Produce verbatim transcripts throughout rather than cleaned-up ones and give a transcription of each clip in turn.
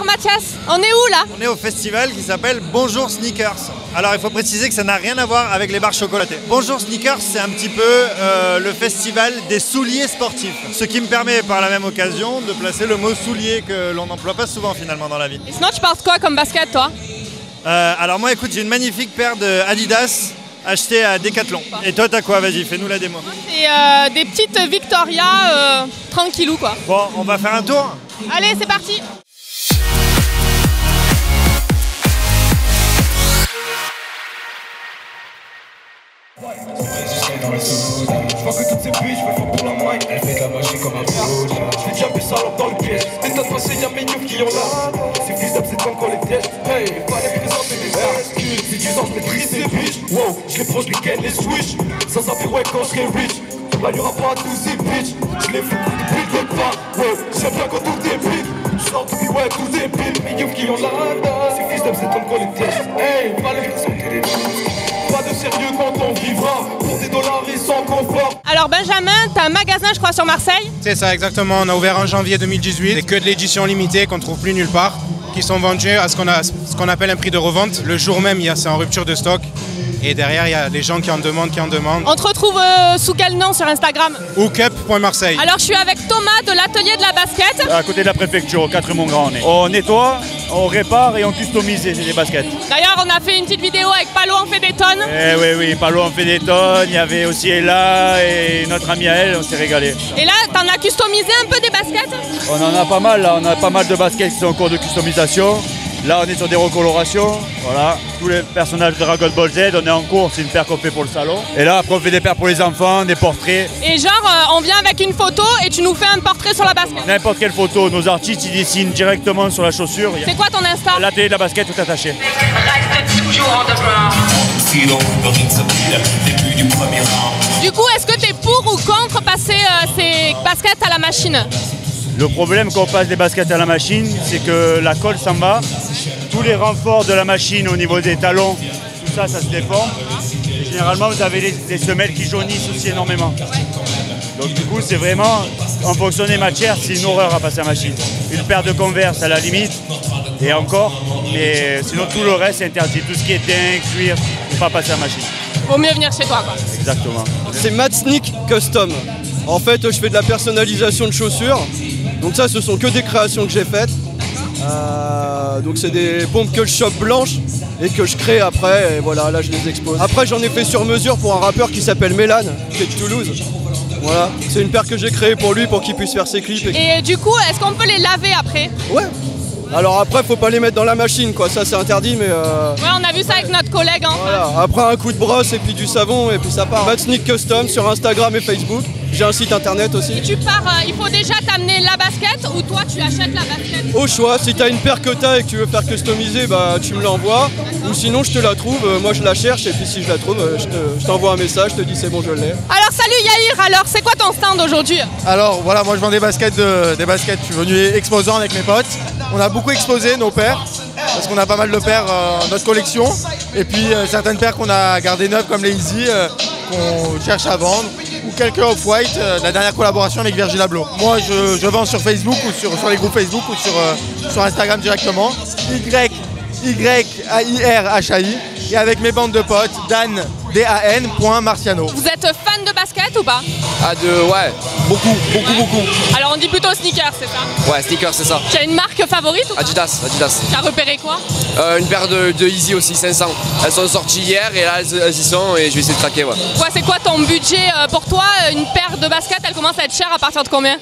Alors Mathias, on est où là? On est au festival qui s'appelle Bonjour Sneakers. Alors il faut préciser que ça n'a rien à voir avec les barres chocolatées. Bonjour Sneakers, c'est un petit peu euh, le festival des souliers sportifs. Ce qui me permet par la même occasion de placer le mot soulier que l'on n'emploie pas souvent finalement dans la vie. Et sinon tu portes quoi comme basket toi? euh, Alors moi écoute, j'ai une magnifique paire de Adidas achetée à Decathlon. Et toi t'as quoi? Vas-y, fais-nous la démo. C'est euh, des petites Victoria euh, tranquillou quoi. Bon, on va faire un tour. Allez, c'est parti. Je vois que toutes ces bitches me font pour la main. Elle fait de la magie comme un pro. Je vais jumper ça dans le piège. Des tas de passés, y'a mes neufs qui ont là. C'est fils d'ab, c'est comme quand les pièges. Hey, pas les présenter des excuses. C'est du sang, je maîtrise ces bitches. Wow, je les prends, je les ken, les switch. Ça s'appuie, ouais, quand je serai rich. Là, y'aura pas tous ces bitches. Je les fous depuis le départ. Wow, j'aime bien quand tout est pire. Je sors depuis, ouais, tous des pires. Mes neufs qui ont là. C'est fils d'ab, c'est comme quand les pièges. Hey, pas les présenter des excuses. Pas de sérieux quand on vivra, pour des dollars et sans confort. Alors Benjamin, t'as un magasin je crois sur Marseille? C'est ça exactement, on a ouvert en janvier deux mille dix-huit. C'est que de l'édition limitée qu'on ne trouve plus nulle part, qui sont vendus à ce qu'on a, ce qu'on appelle un prix de revente. Le jour même, c'est en rupture de stock. Et derrière, il y a les gens qui en demandent, qui en demandent. On te retrouve euh, sous quel nom sur Instagram? hookup point marseille. Alors je suis avec Thomas de l'atelier de la basket. À côté de la préfecture, au quatre Montgrand. On est. On nettoie, on répare et on customise les baskets. D'ailleurs, on a fait une petite vidéo avec Palo, on fait des tonnes. Eh oui, oui, Palo, on fait des tonnes. Il y avait aussi Ella et notre amie à elle, on s'est régalé. Et là, t'en as customisé un peu des baskets? On en a pas mal, là. On a pas mal de baskets qui sont en cours de customisation. Là, on est sur des recolorations, voilà. Tous les personnages de Dragon Ball Z, on est en cours, c'est une paire qu'on fait pour le salon. Et là, après, on fait des paires pour les enfants, des portraits. Et genre, euh, on vient avec une photo et tu nous fais un portrait sur la basket. N'importe quelle photo, nos artistes, ils dessinent directement sur la chaussure. C'est quoi ton Insta? L'atelier de la basket, tout attaché. Reste toujours underground. Du coup, est-ce que t'es pour ou contre passer euh, ces baskets à la machine? Le problème quand on passe des baskets à la machine, c'est que la colle s'en va. Tous les renforts de la machine au niveau des talons, tout ça, ça se déforme. Et généralement, vous avez les, les semelles qui jaunissent aussi énormément. Donc du coup, c'est vraiment, en fonction des matières, c'est une horreur à passer à la machine. Une paire de Converse à la limite, et encore, mais sinon tout le reste est interdit. Tout ce qui est daim, cuir, il ne faut pas passer à la machine. Vaut mieux venir chez toi, quoi. Exactement. C'est Mad Sneak Custom. En fait, je fais de la personnalisation de chaussures. Donc ça, ce sont que des créations que j'ai faites. Euh, donc c'est des pompes que je chope blanches et que je crée après, et voilà, là je les expose. Après j'en ai fait sur mesure pour un rappeur qui s'appelle Mélan, qui est de Toulouse. Voilà, c'est une paire que j'ai créée pour lui pour qu'il puisse faire ses clips. Et, Et du coup, est-ce qu'on peut les laver après? ouais. Alors après, faut pas les mettre dans la machine, quoi. Ça c'est interdit, mais euh... Ouais, on a vu ça avec notre collègue en voilà. Après un coup de brosse et puis du savon et puis ça part. Mad Sneak Custom sur Instagram et Facebook. J'ai un site internet aussi. Et tu pars, euh, il faut déjà t'amener la basket ou toi tu achètes la basket? Au choix, si t'as une paire que t'as et que tu veux faire customiser, bah tu me l'envoies. Ou sinon je te la trouve, euh, moi je la cherche et puis si je la trouve, euh, je, te, je t'envoie un message, je te dis c'est bon, je l'ai. Alors salut Yair, alors c'est quoi ton stand aujourd'hui? Alors voilà, moi je vends des baskets, de, des baskets, je suis venu exposant avec mes potes. On a beaucoup exposé nos paires, parce qu'on a pas mal de paires euh, dans notre collection. Et puis euh, certaines paires qu'on a gardées neuves comme les Easy, euh, qu'on cherche à vendre. Ou quelques Off-White, euh, la dernière collaboration avec Virgil Abloh. Moi je, je vends sur Facebook ou sur, sur les groupes Facebook ou sur, euh, sur Instagram directement. Y, Y, A, I, R, H, A, I. Et avec mes bandes de potes, Dan, D A N, point Marciano. Vous êtes fan de basket ou pas? Ah de ouais, beaucoup, beaucoup, beaucoup. Alors on dit plutôt sneakers, c'est ça? Ouais, sneakers, c'est ça. Tu as une marque favorite ou pas? Adidas, Adidas. T'as repéré quoi? Euh, une paire de, de Easy aussi, cinq cents. Elles sont sorties hier et là elles, elles y sont et je vais essayer de craquer. Ouais. Ouais, c'est quoi ton budget euh, pour toi? Une paire de baskets, elle commence à être chère à partir de combien?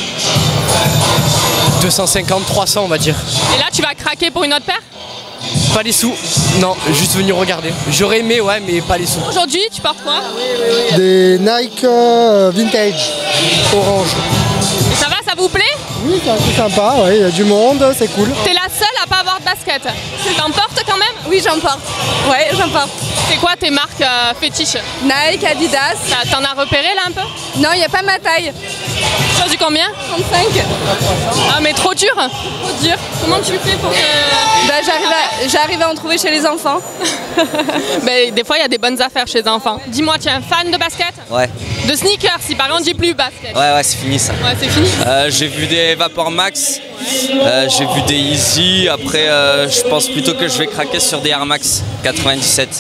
deux cent cinquante, trois cents on va dire. Et là tu vas craquer pour une autre paire? Pas les sous, non, juste venir regarder. J'aurais aimé, ouais, mais pas les sous. Aujourd'hui, tu portes quoi? Des Nike euh, Vintage, orange. Et ça va, ça vous plaît? Oui, c'est assez sympa, ouais, il y a du monde, c'est cool. T'es la seule à pas avoir de basket. T'en portes quand même? Oui, j'en porte. Ouais, j'en porte. C'est quoi tes marques euh, fétiches? Nike, Adidas. T'en as repéré là un peu? Non, il n'y a pas ma taille. Sur du combien? trente-cinq. Ah mais trop dur. Trop dur. Comment tu fais pour que... Bah, j'arrive à, j'arrive à en trouver chez les enfants. Mais des fois il y a des bonnes affaires chez les enfants. Dis-moi, tu es un fan de basket? Ouais. De sneakers, si par exemple on dit plus basket. Ouais, ouais, c'est fini ça. Ouais, c'est fini. Euh, j'ai vu des Vapor Max, euh, j'ai vu des Yeezy. Après, euh, je pense plutôt que je vais craquer sur des Air Max quatre-vingt-dix-sept.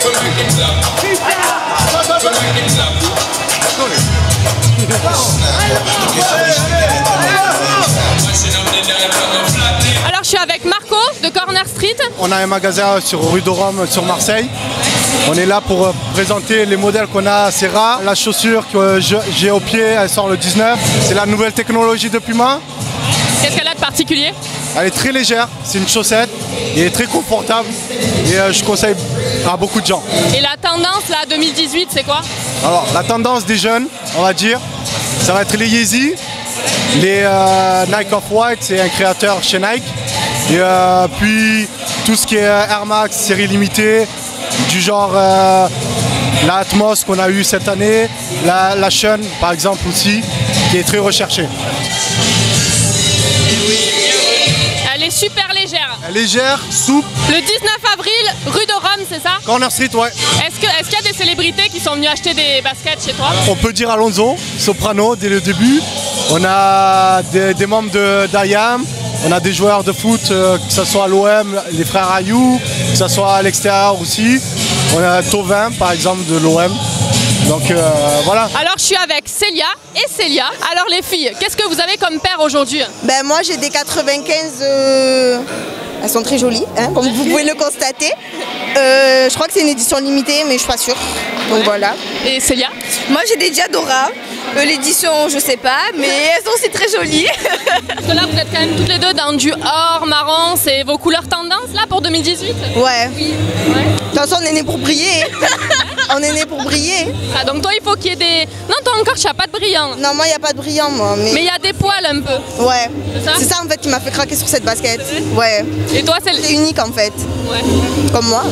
Alors je suis avec Marco de Corner Street. On a un magasin sur rue de Rome, sur Marseille. On est là pour présenter les modèles qu'on a. C'est rare. La chaussure que j'ai au pied, elle sort le dix-neuf. C'est la nouvelle technologie de Puma. Qu'est-ce qu'elle a de particulier? Elle est très légère, c'est une chaussette, elle est très confortable et euh, je conseille à beaucoup de gens. Et la tendance là deux mille dix-huit, c'est quoi? Alors la tendance des jeunes, on va dire, ça va être les Yeezy, les euh, Nike Off-White, c'est un créateur chez Nike. Et euh, puis tout ce qui est Air Max, série limitée, du genre euh, la Atmos qu'on a eu cette année, la, la Shun par exemple aussi, qui est très recherchée. Elle est super légère. Elle est légère, souple. Le dix-neuf avril, rue de Rome, c'est ça? Corner Street, ouais. Est-ce que, est-ce qu'il y a des célébrités qui sont venues acheter des baskets chez toi? On peut dire Alonso, Soprano dès le début. On a des, des membres de d'I A M, on a des joueurs de foot, euh, que ce soit à l'O M, les frères Ayou, que ce soit à l'extérieur aussi. On a Tovin par exemple de l'O M. Donc euh, voilà. Alors je suis avec Célia et Célia. Alors les filles, qu'est-ce que vous avez comme paire aujourd'hui? Ben moi j'ai des quatre-vingt-quinze, euh... elles sont très jolies, hein, comme vous pouvez le constater. Euh, je crois que c'est une édition limitée mais je suis pas sûre. Donc voilà. Et Célia? Moi j'ai des Diadora. Euh, L'édition, je sais pas, mais elles sont aussi très jolies. Parce que là, vous êtes quand même toutes les deux dans du or, marron, c'est vos couleurs tendances là pour deux mille dix-huit? Ouais. Oui. Ouais. De toute façon, on est né pour briller. On est né pour briller. Ah, donc toi, il faut qu'il y ait des... Non, toi encore, tu n'as pas de brillant. Non, moi, il n'y a pas de brillant, moi. Mais il mais y a des poils un peu. Ouais. C'est ça, c'est ça en fait qui m'a fait craquer sur cette basket. Ouais. Et toi, c'est... C'est unique en fait. Ouais. Comme moi.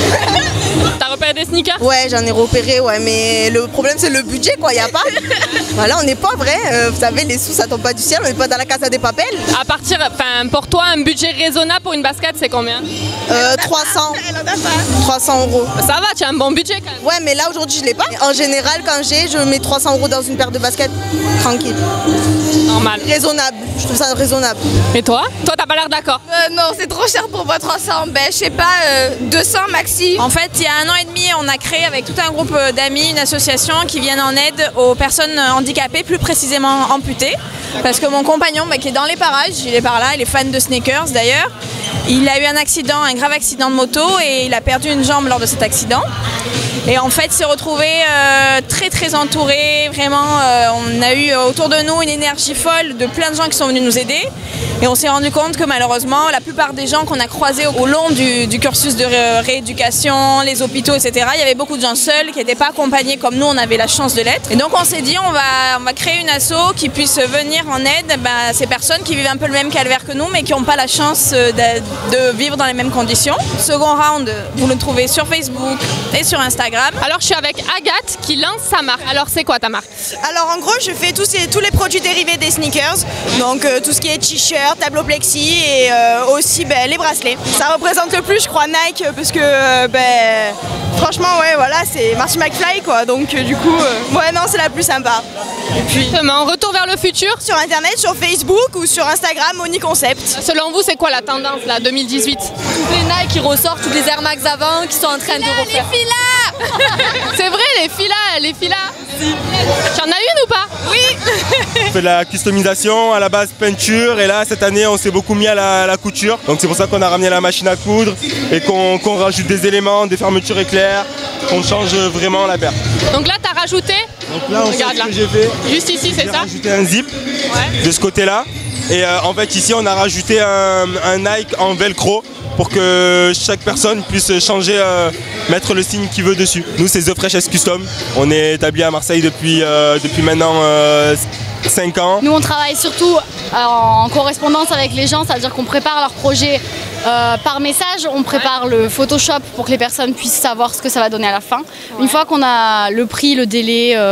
T'as repéré des sneakers? Ouais, j'en ai repéré, ouais. Mais le problème, c'est le budget, quoi. Il n'y a pas. Voilà, on est pauvres, hein. Euh, vous savez, les sous, ça tombe pas du ciel. On n'est pas dans la casa des papels. À partir... Enfin, pour toi, un budget raisonnable pour une basket, c'est combien? euh, trois cents. trois cents euros. Ça va, tu as un bon budget quand même. Ouais, mais là, aujourd'hui, je l'ai pas. En général, quand j'ai, je mets trois cents euros dans une paire de baskets. Tranquille. Normal. Raisonnable. Je trouve ça raisonnable. Et toi? Toi, t'as pas l'air d'accord? euh, Non, c'est trop cher pour moi, trois cents. Ben, je sais pas, euh, deux cents maxi. En fait, il y a un an et demi, on a créé avec tout un groupe d'amis une association qui vient en aide aux personnes handicapées, plus précisément amputées. Parce que mon compagnon, bah, qui est dans les parages, il est par là, il est fan de sneakers d'ailleurs. Il a eu un accident, un grave accident de moto et il a perdu une jambe lors de cet accident. Et en fait, il s'est retrouvé euh, très très entouré, vraiment, euh, on a eu autour de nous une énergie folle de plein de gens qui sont venus nous aider. Et on s'est rendu compte que malheureusement, la plupart des gens qu'on a croisés au long du, du cursus de ré rééducation, les hôpitaux, et cetera, il y avait beaucoup de gens seuls qui n'étaient pas accompagnés comme nous, on avait la chance de l'être. Et donc on s'est dit, on va, on va créer une asso qui puisse venir en aide bah, à ces personnes qui vivent un peu le même calvaire que nous, mais qui n'ont pas la chance de, de vivre dans les mêmes conditions. Second round, vous le trouvez sur Facebook et sur Instagram. Alors je suis avec Agathe qui lance sa marque. Alors c'est quoi ta marque? Alors en gros je fais tous, ces, tous les produits dérivés des sneakers, donc euh, tout ce qui est t-shirt, tableau plexi et euh, aussi ben, les bracelets. Ça représente le plus je crois Nike parce que euh, ben, franchement ouais voilà c'est Marty McFly quoi, donc euh, du coup euh, ouais non c'est la plus sympa. Et puis en retour vers le futur? Sur internet, sur Facebook ou sur Instagram, Oni Concept. Selon vous c'est quoi la tendance là deux mille dix-huit? Toutes les Nike qui ressortent, toutes les Air Max avant qui sont en train de refaire. Les filas. C'est vrai les filas, les filas. T'en as une ou pas? Oui. On fait de la customisation, à la base peinture et là cette année on s'est beaucoup mis à la, à la couture. Donc c'est pour ça qu'on a ramené la machine à coudre et qu'on qu'on rajoute des éléments, des fermetures éclairs, qu'on change vraiment la paire. Donc là t'as rajouté? Donc là on regarde sait là. Ce que j'ai fait. Juste ici c'est ça? J'ai rajouté un zip ouais. de ce côté là et euh, en fait ici on a rajouté un, un Nike en velcro pour que chaque personne puisse changer, euh, mettre le signe qu'il veut dessus. Nous c'est The Fresh S Custom, on est établi à Marseille depuis, euh, depuis maintenant euh, cinq ans. Nous on travaille surtout en correspondance avec les gens, c'est-à-dire qu'on prépare leurs projets euh, par message, on prépare le Photoshop pour que les personnes puissent savoir ce que ça va donner à la fin. Une fois qu'on a le prix, le délai, euh,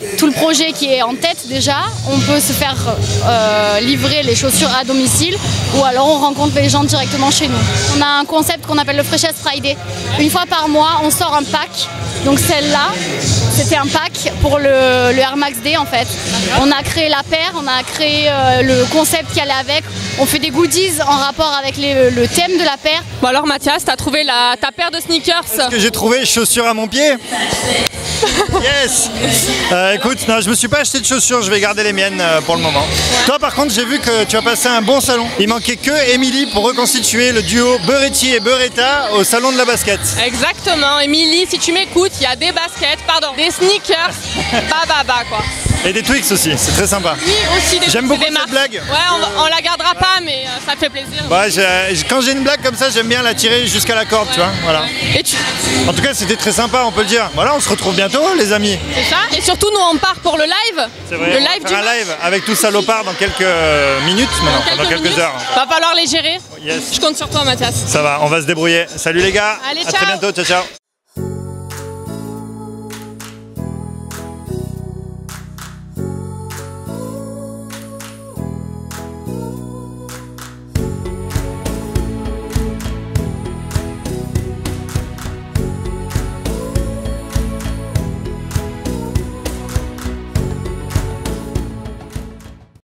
tout le projet qui est en tête déjà. On peut se faire euh, livrer les chaussures à domicile ou alors on rencontre les gens directement chez nous. On a un concept qu'on appelle le Freshness Friday. Une fois par mois, on sort un pack. Donc celle-là, c'était un pack pour le, le Air Max D en fait. On a créé la paire, on a créé euh, le concept qui allait avec. On fait des goodies en rapport avec les, le thème de la paire. Bon alors Mathias, t'as trouvé la, ta paire de sneakers. Est-ce que j'ai trouvé chaussures à mon pied? Yes. euh, Écoute, non, je me suis pas acheté de chaussures, je vais garder les miennes euh, pour le moment. Ouais. Toi par contre, j'ai vu que tu as passé un bon salon. Il manquait que Émilie pour reconstituer le duo Beretti et Beretta au salon de la basket. Exactement, Émilie, si tu m'écoutes, il y a des baskets, pardon, des sneakers, bah bah bah quoi. Et des Twix aussi, c'est très sympa. Oui, aussi des J'aime beaucoup des cette marques. blague. Ouais, on, on la gardera pas, mais euh, ça fait plaisir. Ouais, j'ai- quand j'ai une blague comme ça, j'aime bien la tirer jusqu'à la corde, ouais. Tu vois. Voilà. Et tu... En tout cas, c'était très sympa, on peut le dire. Voilà, on se retrouve bientôt, les amis. C'est ça. Et surtout, nous, on part pour le live. C'est vrai. Le on va live faire du un live avec tout salopard dans quelques minutes, maintenant, Dans quelques dans quelques minutes. heures. Va falloir les gérer. Yes. Je compte sur toi, Mathias. Ça va, on va se débrouiller. Salut les gars. Allez, à ciao. très bientôt. Ciao, ciao.